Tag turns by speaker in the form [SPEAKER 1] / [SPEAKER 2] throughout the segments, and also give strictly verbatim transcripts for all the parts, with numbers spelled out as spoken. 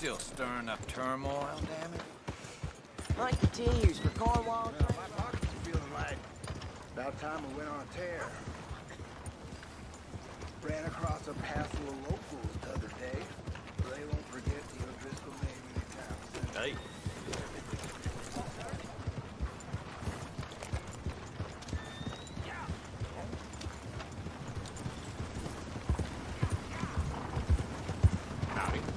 [SPEAKER 1] Still stirring up turmoil, damn it.
[SPEAKER 2] Night continues for Cornwall.
[SPEAKER 3] Well, my pockets are feeling light. About time we went on a tear. Ran across a passel of locals the other day. They won't forget the O'Driscoll name anytime soon.
[SPEAKER 1] Hey. Howdy.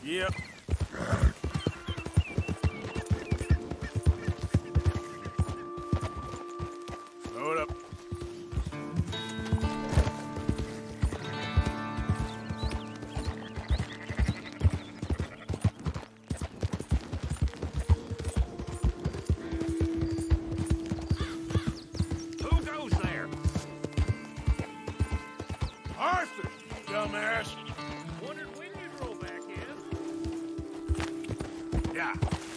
[SPEAKER 1] Yep. Load up. Who goes there?
[SPEAKER 3] Arthur, dumbass.
[SPEAKER 1] Wondered when you'd roll back in.
[SPEAKER 3] Yeah.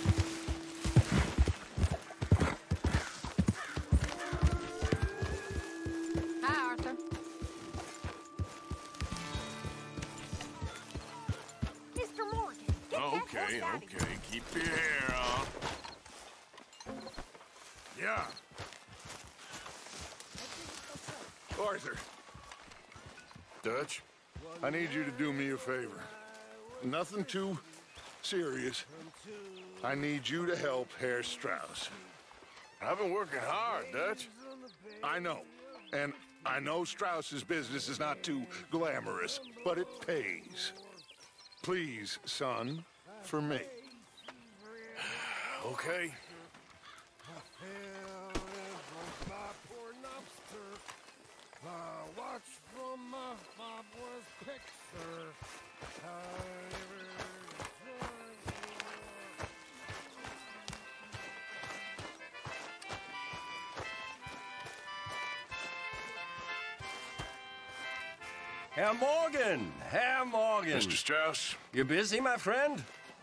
[SPEAKER 4] Hi, Arthur. Mister Morgan, get that horse
[SPEAKER 1] Okay,
[SPEAKER 4] out of here.
[SPEAKER 1] okay. Keep your hair on.
[SPEAKER 3] Yeah. Arthur. Dutch, I need you to do me a favor. Nothing too serious. I need you to help Herr Strauss.
[SPEAKER 1] I've been working hard, Dutch.
[SPEAKER 3] I know. And I know Strauss's business is not too glamorous, but it pays. Please, son, for me.
[SPEAKER 1] Okay.
[SPEAKER 5] Herr Morgan! Herr Morgan!
[SPEAKER 1] Mister Strauss?
[SPEAKER 5] You busy, my friend?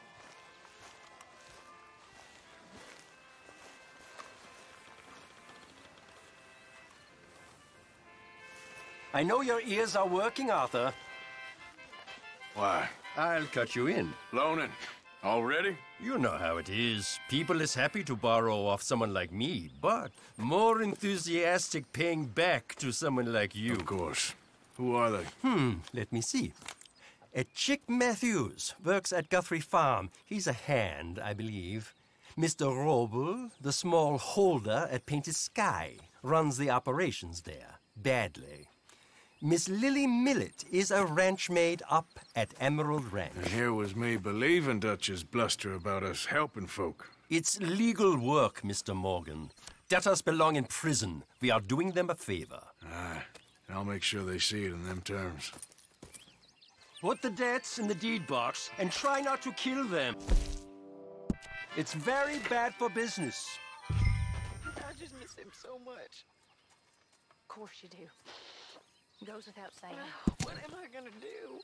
[SPEAKER 5] I know your ears are working, Arthur.
[SPEAKER 1] Why?
[SPEAKER 5] I'll cut you in.
[SPEAKER 1] Loaning. Already?
[SPEAKER 5] You know how it is. People is happy to borrow off someone like me, but more enthusiastic paying back to someone like you.
[SPEAKER 1] Of course. Who are they?
[SPEAKER 5] Hmm, let me see. A Chick Matthews works at Guthrie Farm. He's a hand, I believe. Mister Wróbel, the small holder at Painted Sky, runs the operations there, badly. Miss Lilly Millet is a ranch maid up at Emerald Ranch.
[SPEAKER 1] And here was me believing Dutch's bluster about us helping folk.
[SPEAKER 5] It's legal work, Mister Morgan. Debtors belong in prison. We are doing them a favor.
[SPEAKER 1] Aye. And I'll make sure they see it in them terms.
[SPEAKER 5] Put the debts in the deed box and try not to kill them. It's very bad for business.
[SPEAKER 2] I just miss him so much.
[SPEAKER 4] Of course you do. Goes without saying.
[SPEAKER 2] What am I gonna do?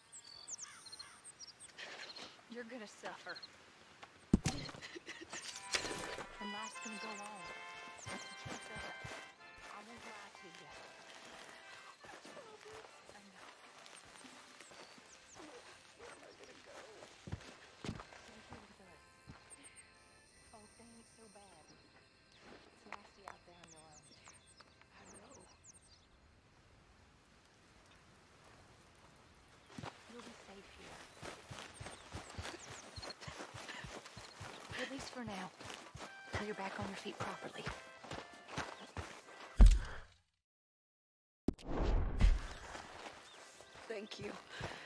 [SPEAKER 4] You're gonna suffer. And life's gonna go on. That's the truth of it. I won't lie to you. I know.
[SPEAKER 2] Where am I gonna go?
[SPEAKER 4] Stay here with us. Oh, they ain't so bad. It's nasty out there on your own.
[SPEAKER 2] I know.
[SPEAKER 4] You'll be safe here. At least for now. Till you're back on your feet properly.
[SPEAKER 2] Thank you.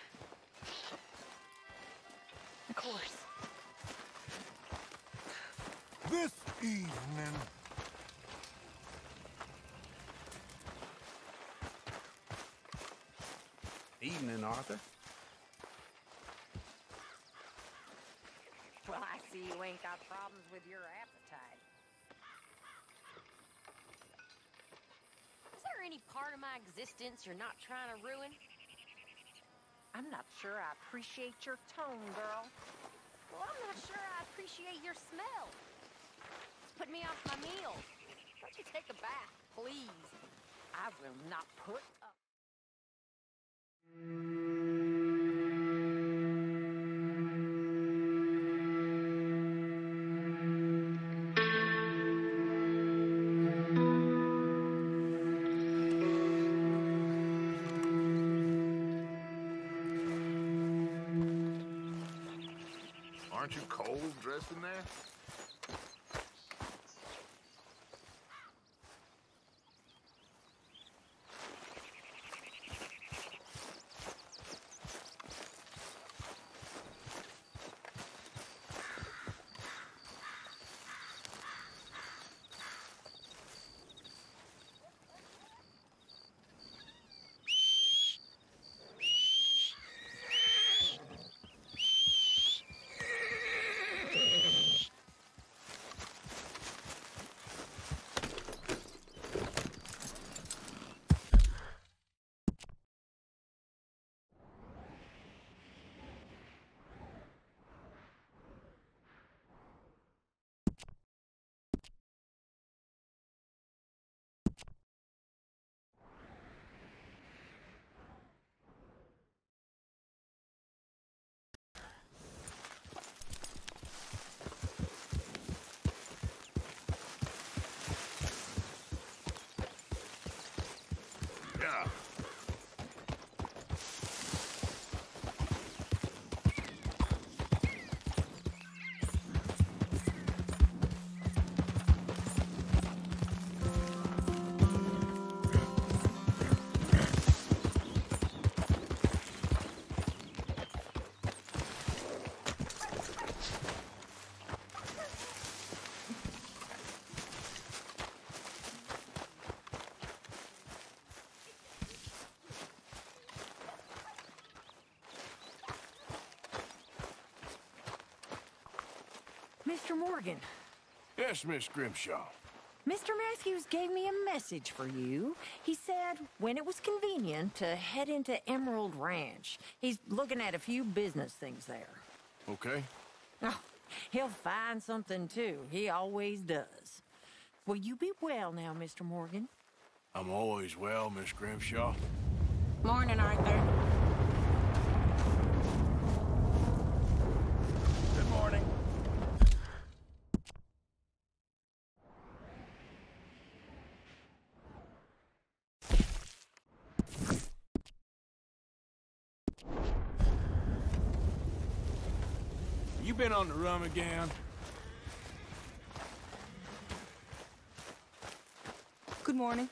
[SPEAKER 4] Of course.
[SPEAKER 3] This evening.
[SPEAKER 6] Evening, Arthur.
[SPEAKER 2] Well, I see you ain't got problems with your appetite.
[SPEAKER 7] Is there any part of my existence you're not trying to ruin?
[SPEAKER 2] I'm not sure I appreciate your tone, girl.
[SPEAKER 7] Well, I'm not sure I appreciate your smell. It's putting me off my meal. Why don't you take a bath, please?
[SPEAKER 2] I will not put up.
[SPEAKER 3] Aren't you cold dressed in there? Yeah.
[SPEAKER 2] Mister Morgan,
[SPEAKER 1] Yes, Miss Grimshaw.
[SPEAKER 2] Mister Matthews gave me a message for you. He said when it was convenient to head into Emerald Ranch. He's looking at a few business things there.
[SPEAKER 1] Okay.
[SPEAKER 2] Oh, he'll find something, too. He always does. Will you be well now, Mister Morgan?
[SPEAKER 1] I'm always well, Miss Grimshaw.
[SPEAKER 7] Morning, Arthur.
[SPEAKER 1] Good morning. You been on the rum again?
[SPEAKER 4] Good morning.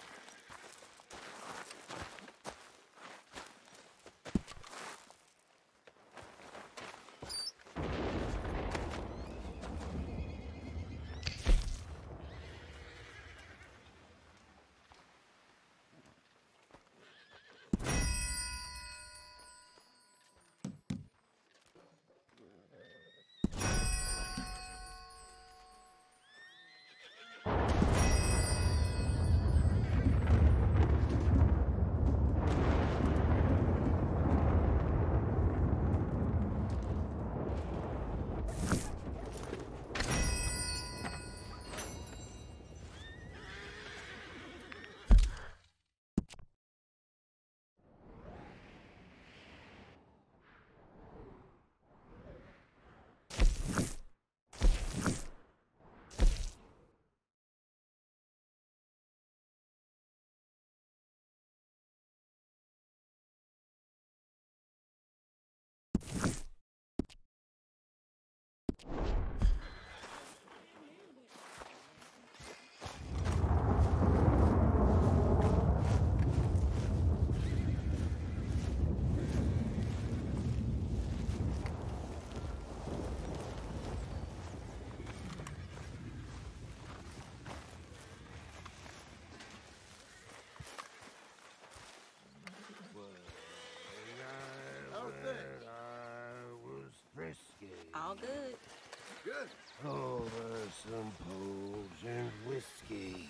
[SPEAKER 7] All good.
[SPEAKER 3] Good.
[SPEAKER 6] Over some pose and whiskey.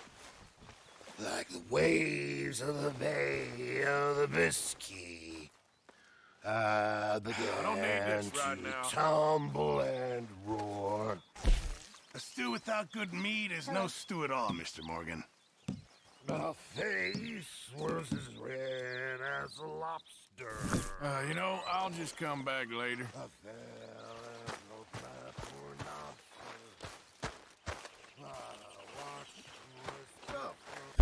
[SPEAKER 6] Like the waves of the Bay of the Biscay. I began
[SPEAKER 1] I don't need this right
[SPEAKER 6] to
[SPEAKER 1] now.
[SPEAKER 6] tumble and roar.
[SPEAKER 8] A stew without good meat is no stew at all, Mister Morgan.
[SPEAKER 6] My face was as red as a lobster.
[SPEAKER 1] Uh, you know, I'll just come back later.
[SPEAKER 6] I fell as no trap for lobster. I watched myself.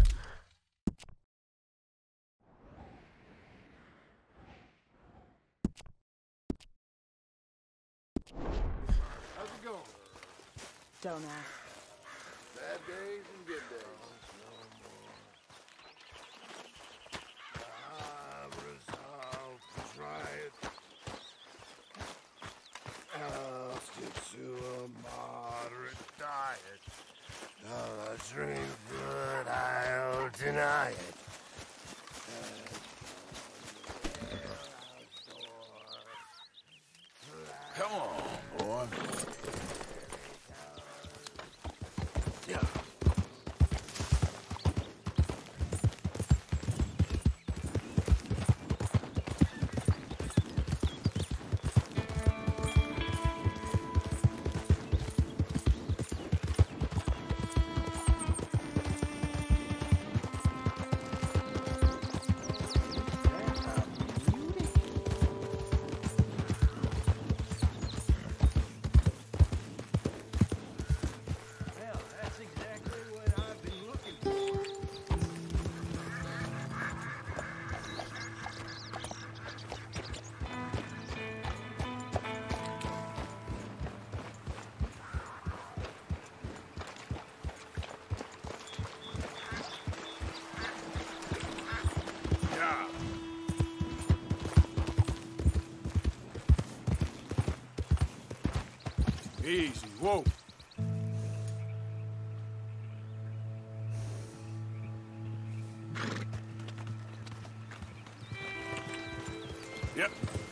[SPEAKER 3] How's it going?
[SPEAKER 4] Don't ask.
[SPEAKER 3] Bad days and good days.
[SPEAKER 6] I resolved to try it. I'll stick to a moderate diet. I'll drink, but I'll deny it.
[SPEAKER 1] Come on, boy. Yeah. Easy, whoa. Yep.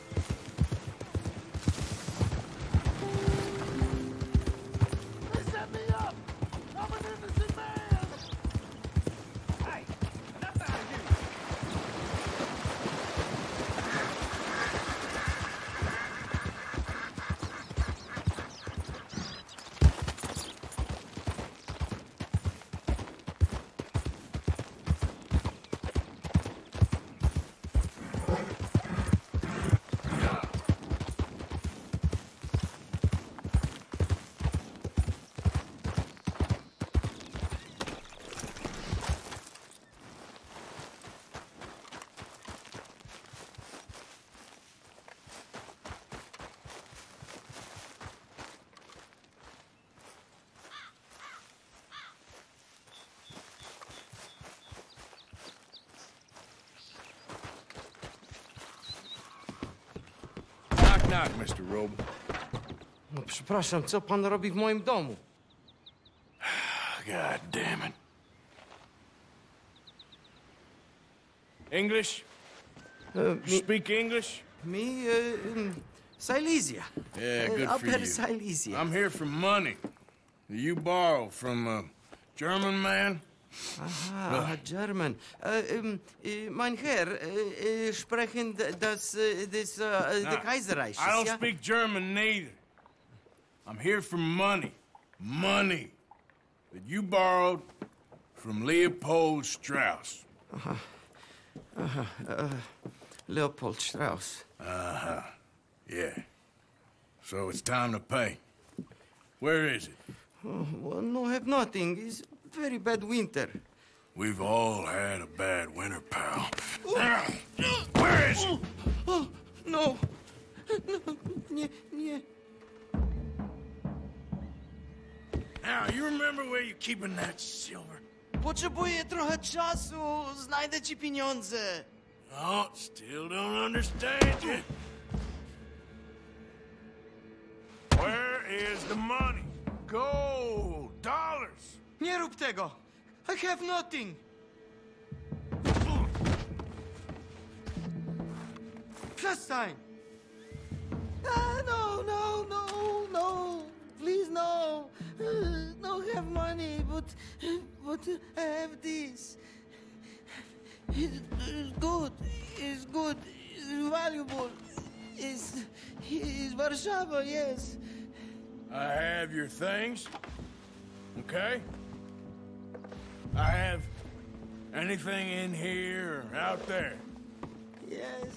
[SPEAKER 6] They set me up! I'm an innocent man!
[SPEAKER 8] Hey, enough out of you.
[SPEAKER 1] Knock, knock, mister Wróbel.
[SPEAKER 6] No przepraszam, co pan robi w moim domu?
[SPEAKER 1] God damn it. English?
[SPEAKER 6] Uh,
[SPEAKER 1] You
[SPEAKER 6] me,
[SPEAKER 1] speak English?
[SPEAKER 6] me, uh, um, Silesia.
[SPEAKER 1] Yeah, good
[SPEAKER 6] uh,
[SPEAKER 1] for
[SPEAKER 6] Upper
[SPEAKER 1] you.
[SPEAKER 6] Silesia.
[SPEAKER 1] I'm here for money. You borrow from a German man?
[SPEAKER 6] Aha, German. Uh, um, uh, mein Herr, uh, uh, sprechen d- das, uh, this, uh,
[SPEAKER 1] Nah,
[SPEAKER 6] the Kaiserreich.
[SPEAKER 1] I don't
[SPEAKER 6] ja?
[SPEAKER 1] speak German neither. I'm here for money. Money that you borrowed from Leopold Strauss.
[SPEAKER 6] Leopold Strauss.
[SPEAKER 1] Uh-huh. Yeah. So it's time to pay. Where is it?
[SPEAKER 6] Oh, well, no, have nothing. It's very bad winter.
[SPEAKER 1] We've all had a bad winter, pal. Where is it?
[SPEAKER 6] Oh, no. No, nie, nie.
[SPEAKER 1] Now, you remember where you're keeping that silver?
[SPEAKER 6] Potrzebuję trochę czasu. Znajdę ci pieniądze.
[SPEAKER 1] Oh, still don't understand you. Where is the money? Gold, dollars.
[SPEAKER 6] Nie rób tego. I have nothing. Przestań. Ah, no, no, no, no. Please, no. Uh, no have money, but, but I have this. It- It's good. It's good. It's valuable. It's, it's Warszawa, yes.
[SPEAKER 1] I have your things, okay? I have anything in here or out there.
[SPEAKER 6] Yes.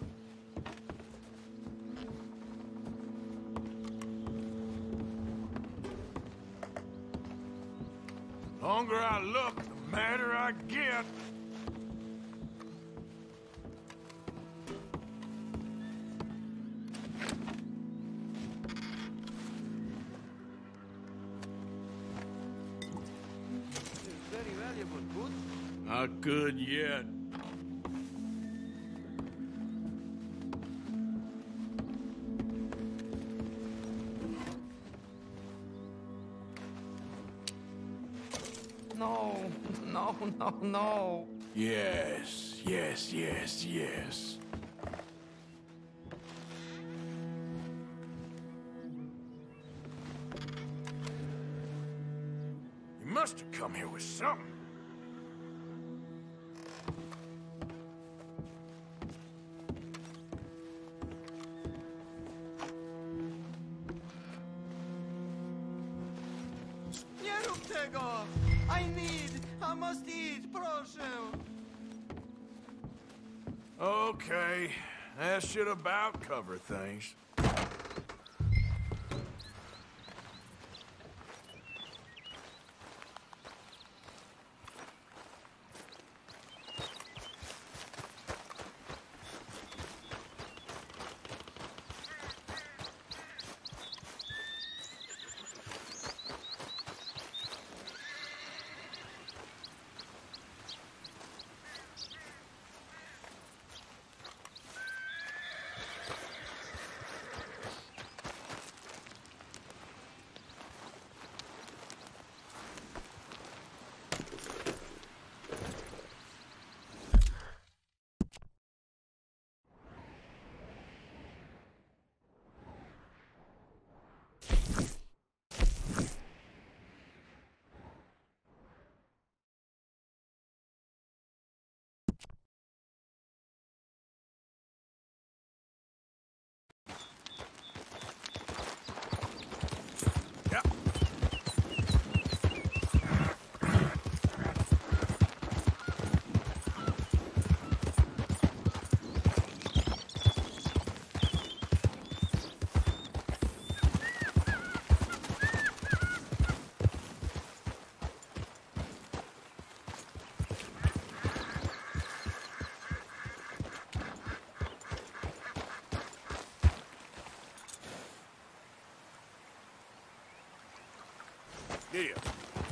[SPEAKER 1] The longer I look, the madder I get.
[SPEAKER 6] It's very valuable. Good.
[SPEAKER 1] Not good yet.
[SPEAKER 6] No, no, no, no.
[SPEAKER 1] Yes, yes, yes, yes. You must have come here with something.
[SPEAKER 6] Nie rób tego! I need, I must eat, proszę!
[SPEAKER 1] Okay, that should about cover things. Giddy up.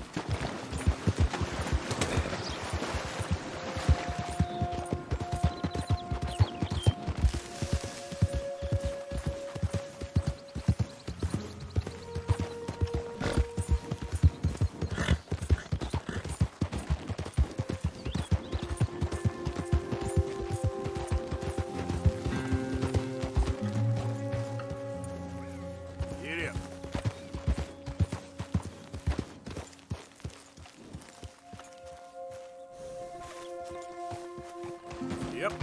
[SPEAKER 1] Yep.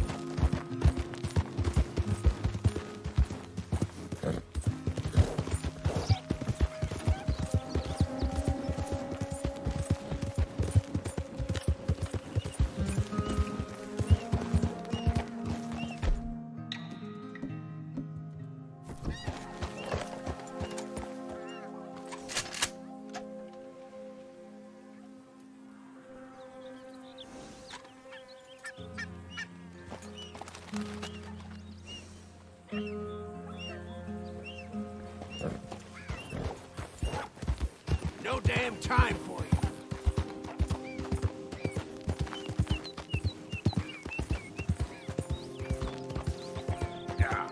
[SPEAKER 1] No damn time for you. Yeah.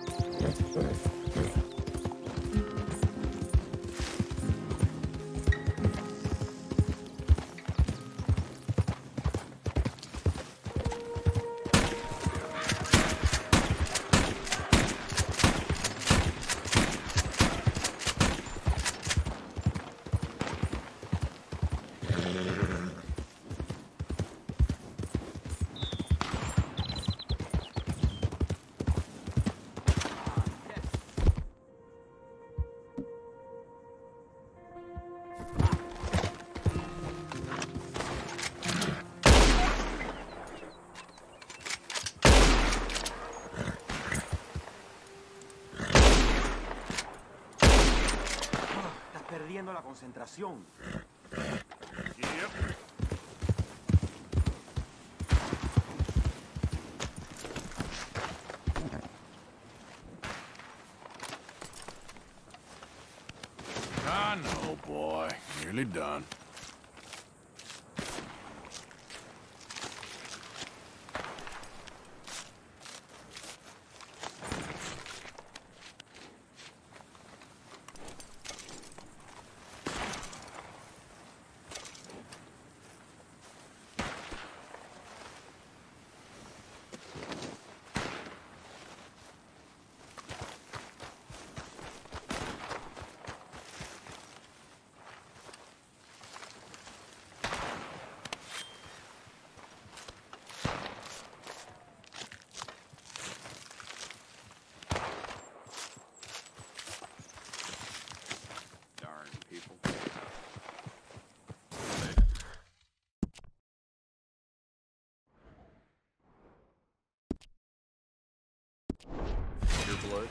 [SPEAKER 9] Perdiendo la concentración.
[SPEAKER 1] Yep. I know, boy. Nearly done. Your blood.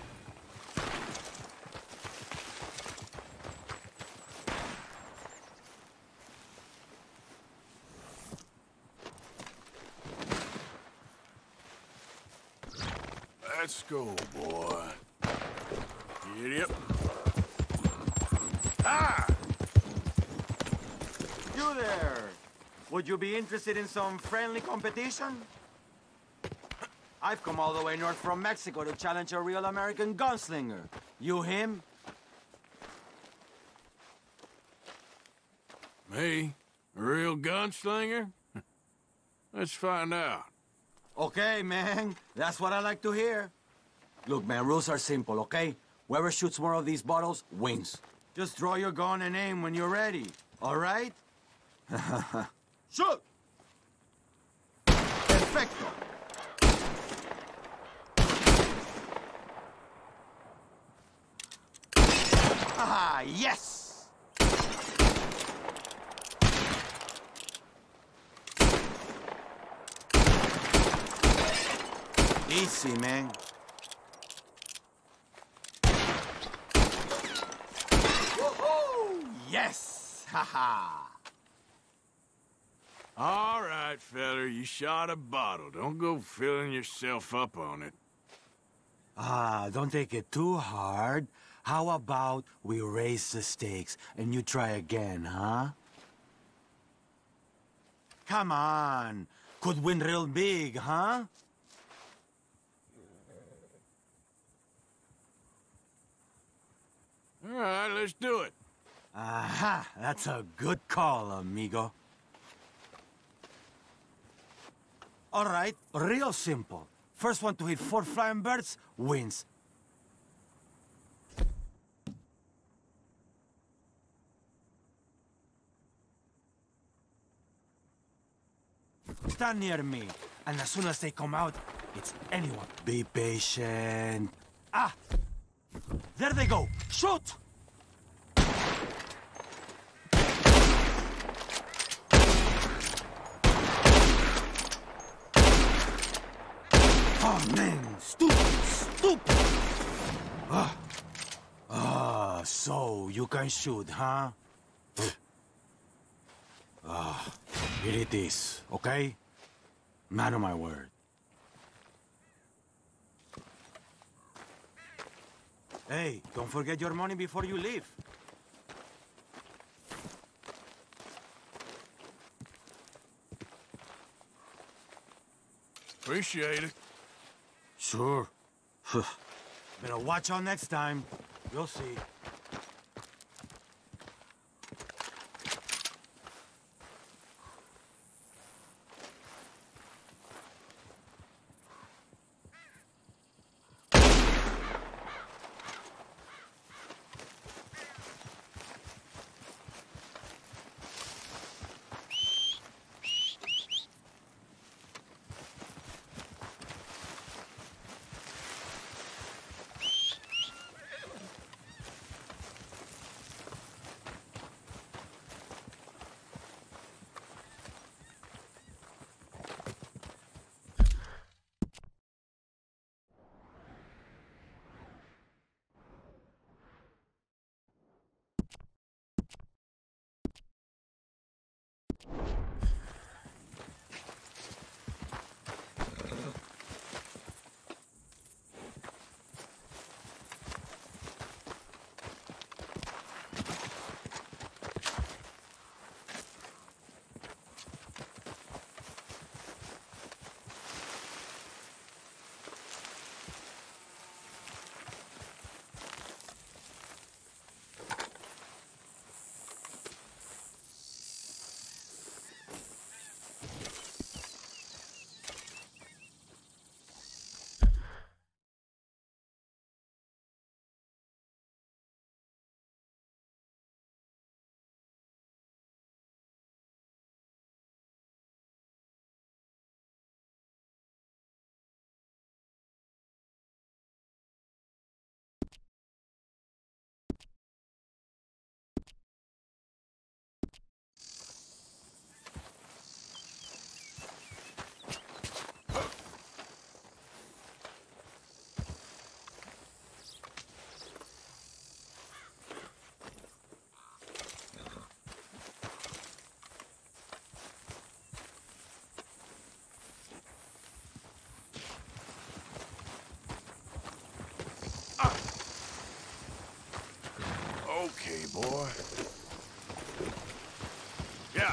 [SPEAKER 1] Let's go, boy. Get up. Ah!
[SPEAKER 9] You there! Would you be interested in some friendly competition? I've come all the way north from Mexico to challenge a real American gunslinger. You him?
[SPEAKER 1] Me? A real gunslinger? Let's find out.
[SPEAKER 9] Okay, man. That's what I like to hear. Look, man, rules are simple, okay? Whoever shoots more of these bottles wins. Just draw your gun and aim when you're ready, all right? Shoot! Perfecto! Ah, yes! Easy, man. Woohoo! Yes! Haha!
[SPEAKER 1] All right, feller, you shot a bottle. Don't go filling yourself up on it.
[SPEAKER 9] Ah, don't take it too hard. How about we raise the stakes and you try again, huh? Come on. Could win real big, huh?
[SPEAKER 1] All right, let's do it.
[SPEAKER 9] Aha, that's a good call, amigo. All right, real simple. First one to hit four flying birds wins. Stand near me, and as soon as they come out, it's anyone. Be patient. Ah! There they go! Shoot! Oh, man! Stupid! Stupid! Ah! Ah, so you can shoot, huh? Ah, here it is, okay? Man of my word. Hey, don't forget your money before you leave.
[SPEAKER 1] Appreciate it.
[SPEAKER 9] Sure. Better watch out next time. You'll see.
[SPEAKER 1] Okay, boy. Yeah.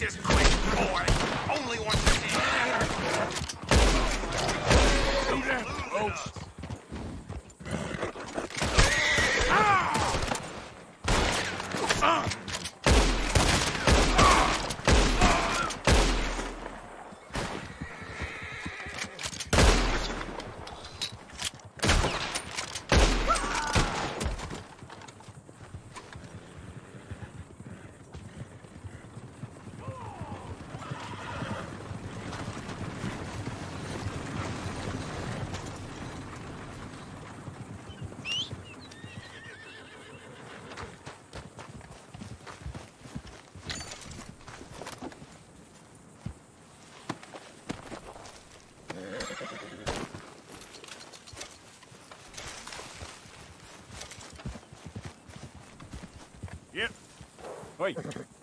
[SPEAKER 8] this quick, boy. Only one second.
[SPEAKER 1] Do that, folks.
[SPEAKER 10] Yep. Wait.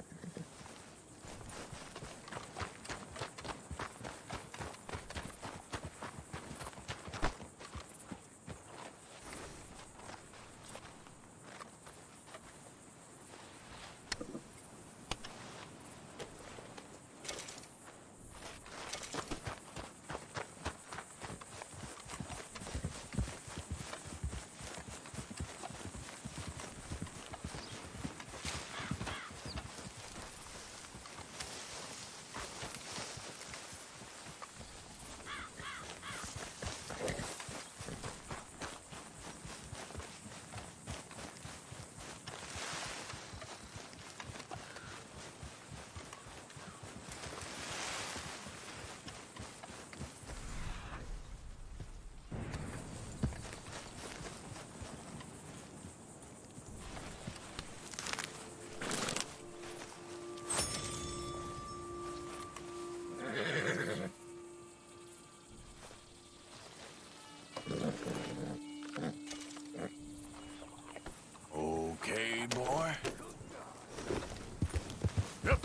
[SPEAKER 1] Okay, boy. Yep.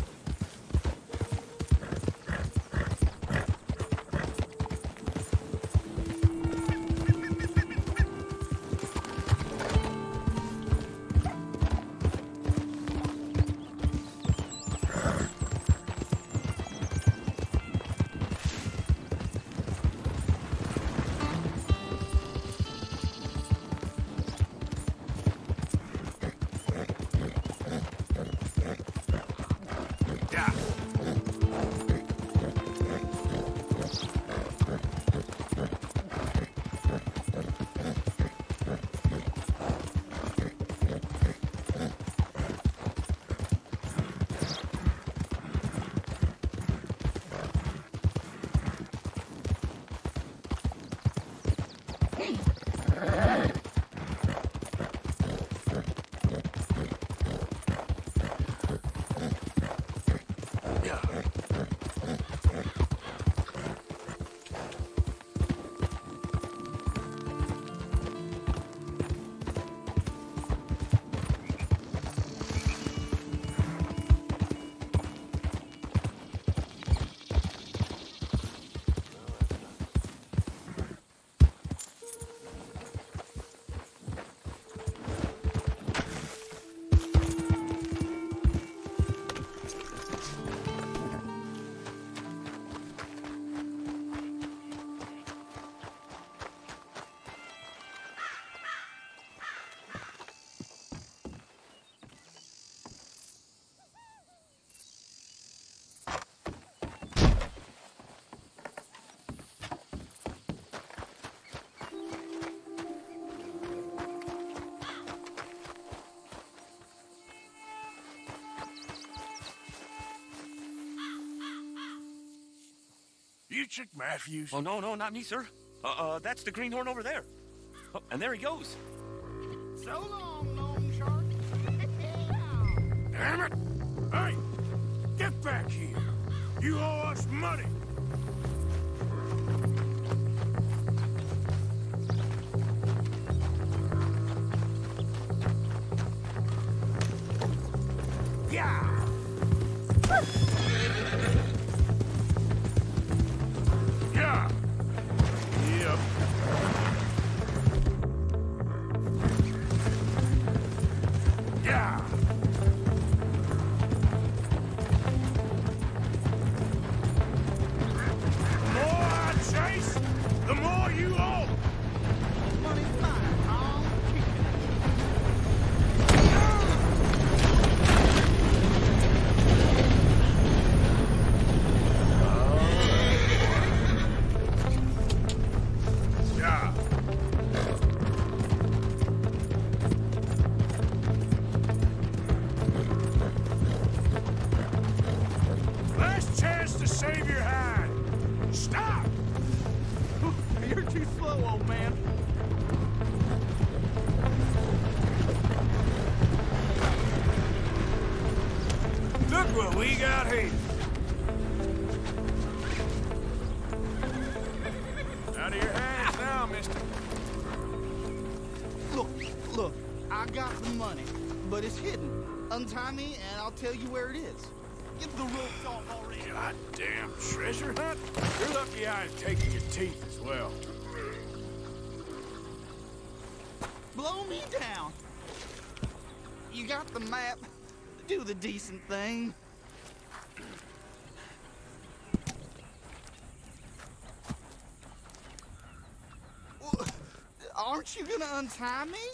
[SPEAKER 1] You Chick Matthews?
[SPEAKER 10] Oh, no, no, not me, sir. Uh, uh, that's the greenhorn over there. Oh, and there he goes.
[SPEAKER 1] So long, long shark. Damn it! Hey, get back here. You owe us money. Yeah. Yeah. Yep. Yeah. save your hide. Stop!
[SPEAKER 11] You're too slow, old man.
[SPEAKER 1] Look what we got here. Out of your hands now, mister.
[SPEAKER 11] Look, look, I got the money, but it's hidden. Untie me, and I'll tell you where it is. Get the ropes off already.
[SPEAKER 1] Goddamn treasure hunt? You're lucky I ain't taking your teeth as well.
[SPEAKER 11] Blow me down. You got the map. Do the decent thing. Well, aren't you gonna untie me?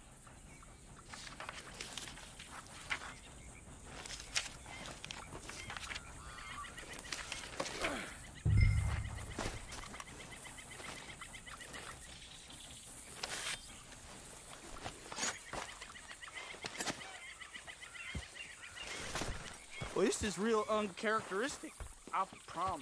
[SPEAKER 11] Well, this is real uncharacteristic, I promise.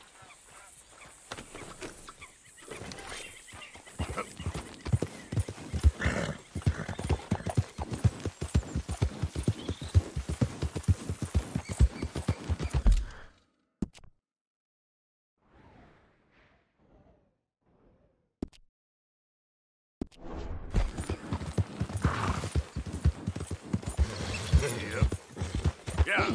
[SPEAKER 1] Yeah.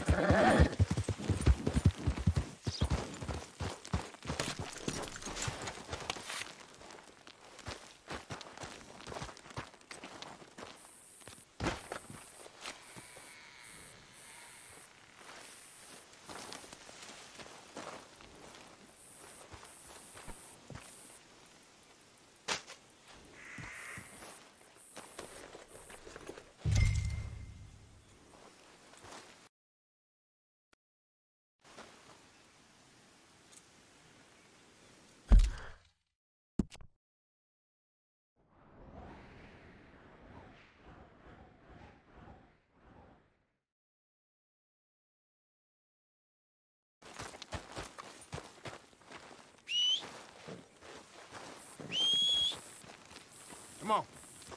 [SPEAKER 1] Come on.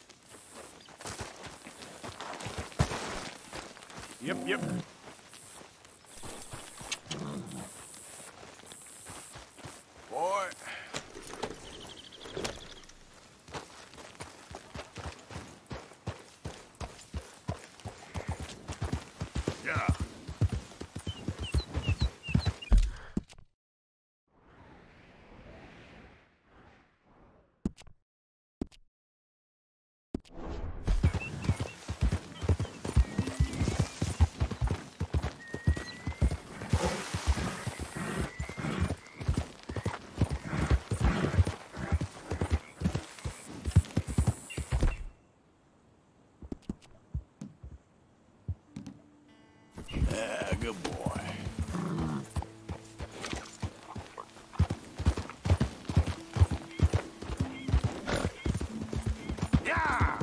[SPEAKER 1] Yep, yep. Boy. Yeah. Yeah, good boy. Yeah!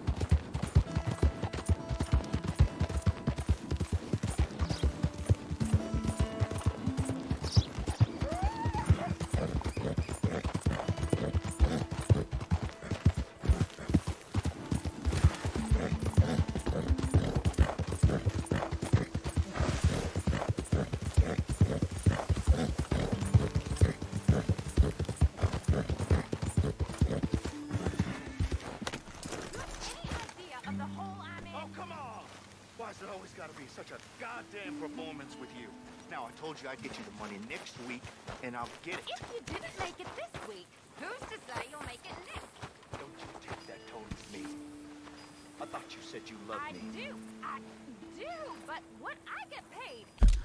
[SPEAKER 8] Why's it always gotta be such a goddamn performance with you? Now, I told you I'd get you the money next week, and I'll get it.
[SPEAKER 7] If you didn't make it this week, who's to say you'll make it next?
[SPEAKER 8] Don't you take that tone with me. I thought you said you loved
[SPEAKER 7] I
[SPEAKER 8] me.
[SPEAKER 7] do. I do. But what I get paid...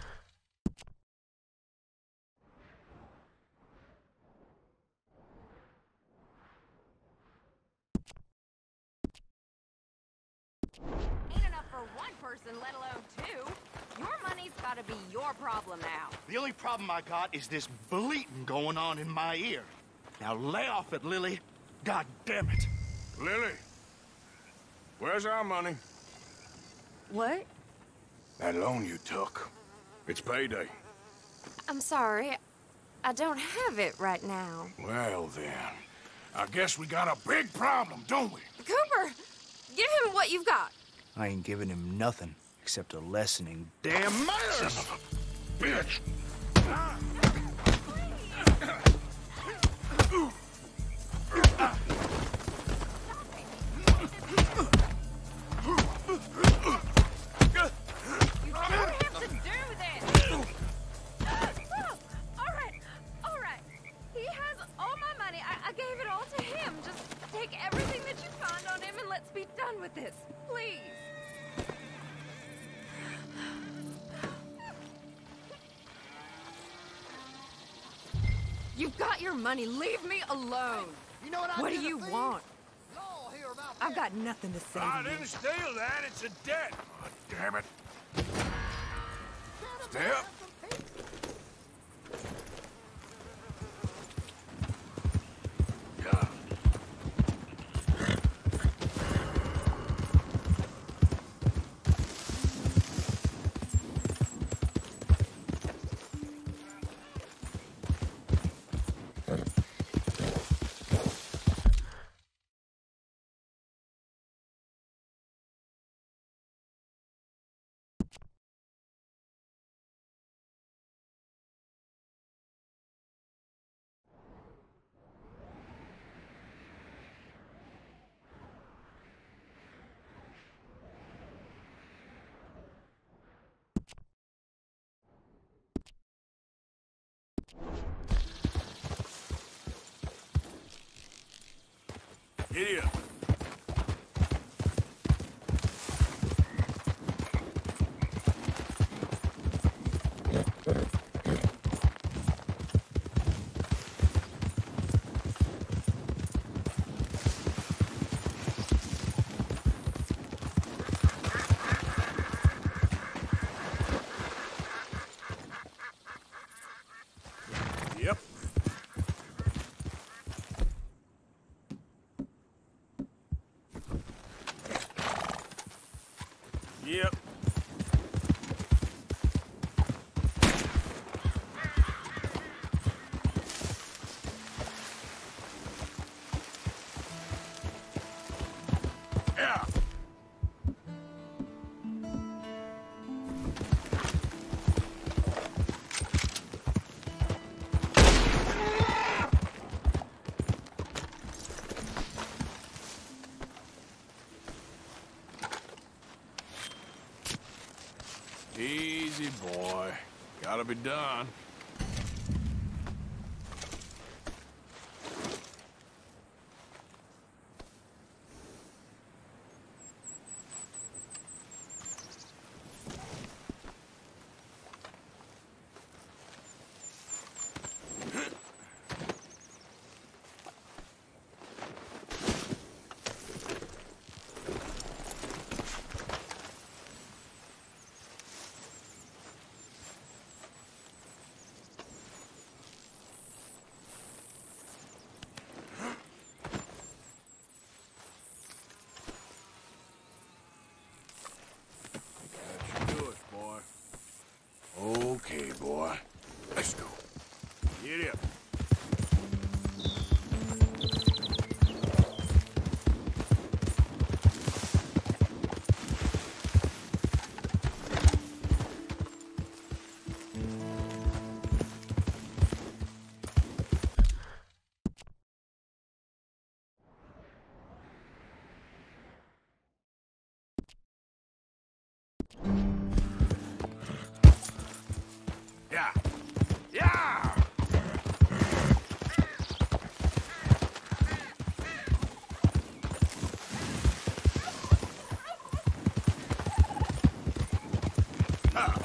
[SPEAKER 7] ain't enough for one person, let alone two. Your money's gotta be your problem now.
[SPEAKER 8] The only problem I got is this bleating going on in my ear. Now lay off it, Lilly. God damn it.
[SPEAKER 1] Lilly, where's our money?
[SPEAKER 2] What?
[SPEAKER 1] That loan you took. It's payday.
[SPEAKER 7] I'm sorry. I don't have it right now.
[SPEAKER 1] Well, then. I guess we got a big problem, don't we?
[SPEAKER 7] Cooper, give him what you've got.
[SPEAKER 11] I ain't giving him nothing except a lessening.
[SPEAKER 3] Damn murder! Son of a bitch!
[SPEAKER 7] This, please. You've got your money. Leave me alone.
[SPEAKER 12] You know what I
[SPEAKER 7] What do
[SPEAKER 12] did
[SPEAKER 7] you
[SPEAKER 12] to
[SPEAKER 7] want?
[SPEAKER 12] Y'all hear about
[SPEAKER 7] I've
[SPEAKER 12] that?
[SPEAKER 7] got nothing to say
[SPEAKER 1] I
[SPEAKER 7] to you.
[SPEAKER 1] didn't steal that. It's a debt. Oh, damn it. Step. Idiot. Yep. Yep. Yeah. Easy, boy. Gotta be done. Okay, boy. Let's go. Get up. Yeah. Yeah! Ah.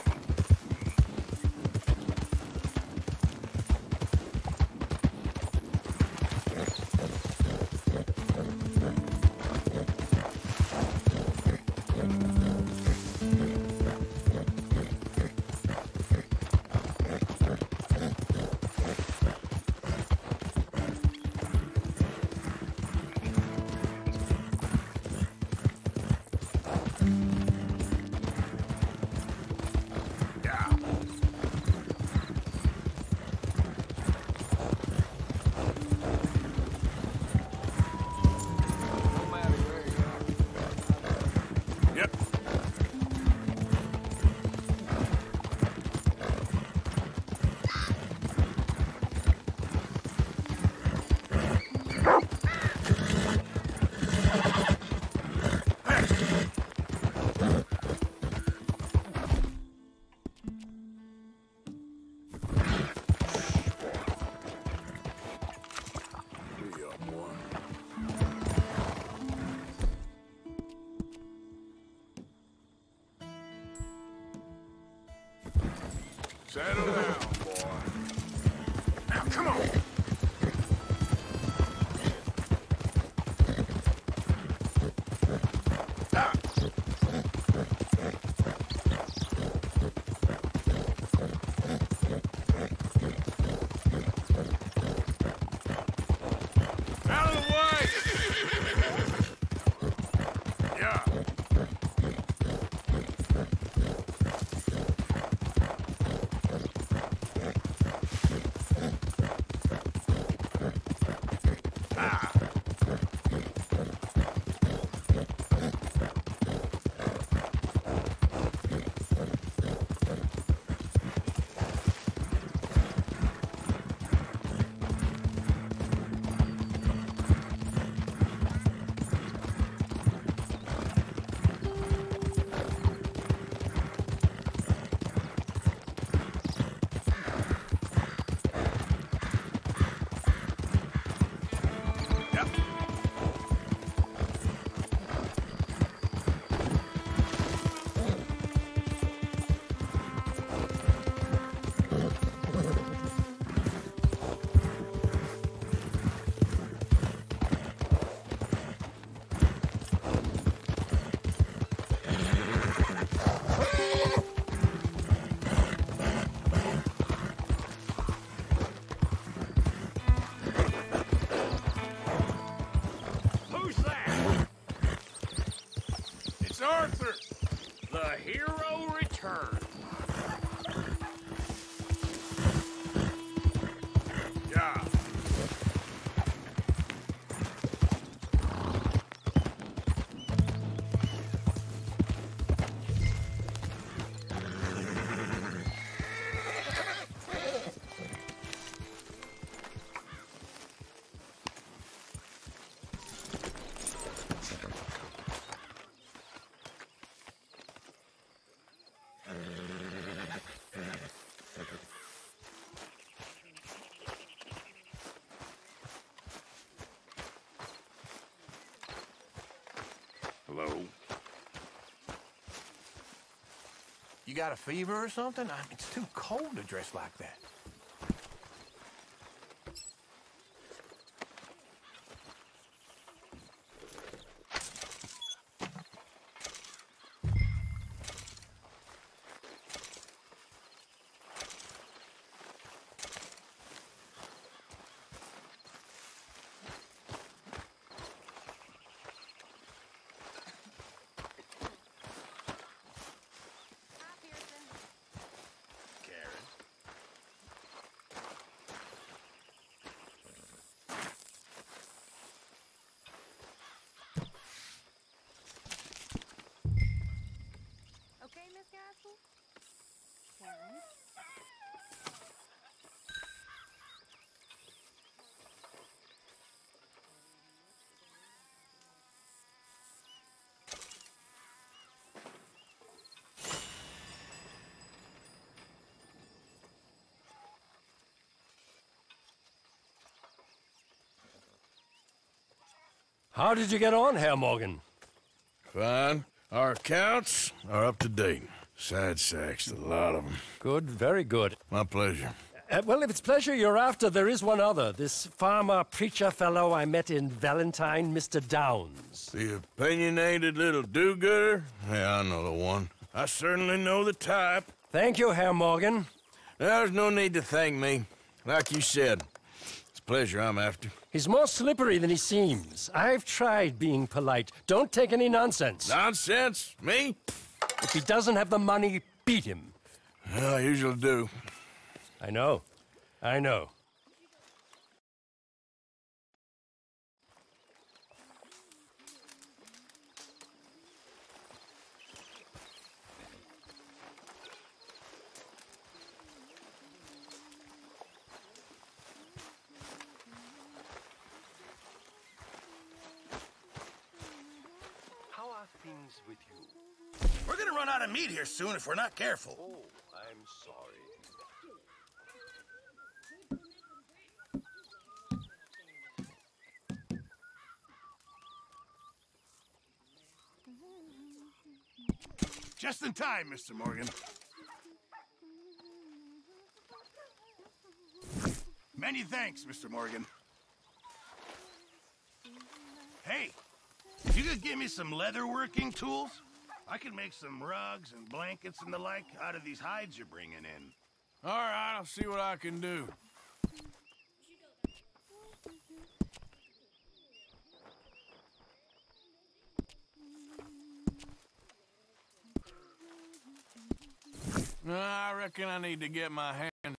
[SPEAKER 3] Settle down, boy. Now, come on. Ah. Out of the way! Yeah. Arthur!
[SPEAKER 10] The hero returns.
[SPEAKER 3] Yeah.
[SPEAKER 1] Hello? You got a fever or something? I mean, it's too cold to dress like that.
[SPEAKER 5] How did you get on, Herr Morgan?
[SPEAKER 1] Fine. Our accounts are up to date. Sad sacks, a lot of them.
[SPEAKER 5] Good, very good.
[SPEAKER 1] My pleasure.
[SPEAKER 5] Uh, well, if it's pleasure you're after, there is one other. This farmer preacher fellow I met in Valentine, Mister Downs.
[SPEAKER 1] The opinionated little do-gooder? Yeah, I know the one. I certainly know the type.
[SPEAKER 5] Thank you, Herr Morgan.
[SPEAKER 1] There's no need to thank me. Like you said, it's pleasure I'm after.
[SPEAKER 5] He's more slippery than he seems. I've tried being polite. Don't take any nonsense.
[SPEAKER 1] Nonsense? Me?
[SPEAKER 5] If he doesn't have the money, beat him.
[SPEAKER 1] Well, I usually do.
[SPEAKER 5] I know. I know.
[SPEAKER 12] How are things with you?
[SPEAKER 1] We're gonna run out of meat here soon if we're not careful.
[SPEAKER 12] Oh, I'm sorry.
[SPEAKER 3] Just in time, Mister Morgan.
[SPEAKER 13] Many thanks, Mister Morgan. Hey, if you could give me some leather working tools, I could make some rugs and blankets and the like out of these hides you're bringing in.
[SPEAKER 1] All right, I'll see what I can do. I reckon I need to get my hands